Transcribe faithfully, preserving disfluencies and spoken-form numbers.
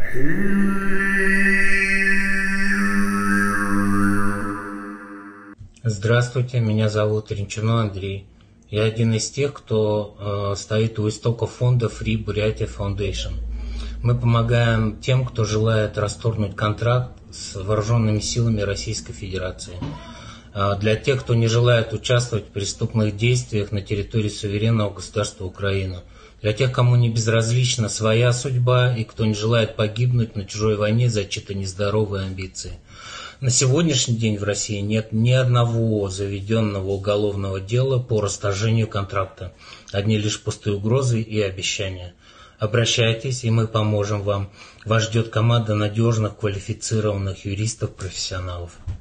Здравствуйте, меня зовут Ренчуно Андрей. Я один из тех, кто э, стоит у истоков фонда Free Buryatia Foundation. Мы помогаем тем, кто желает расторгнуть контракт с вооруженными силами Российской Федерации. Э, для тех, кто не желает участвовать в преступных действиях на территории суверенного государства Украина. Для тех, кому не безразлична своя судьба и кто не желает погибнуть на чужой войне за чьи-то нездоровые амбиции. На сегодняшний день в России нет ни одного заведенного уголовного дела по расторжению контракта. Одни лишь пустые угрозы и обещания. Обращайтесь, и мы поможем вам. Вас ждет команда надежных, квалифицированных юристов-профессионалов.